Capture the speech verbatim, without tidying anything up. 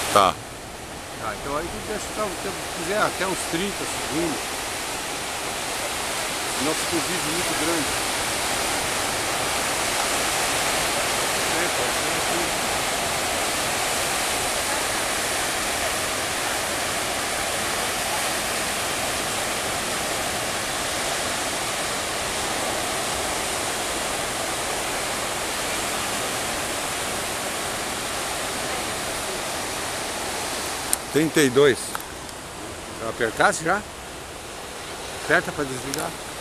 Tá. Tá, então aí tu deixa, se quiser, até uns trinta segundos. Senão fica um vídeo muito grande. É, pode ser assim. trinta e dois. Já apertasse já? Aperta para desligar.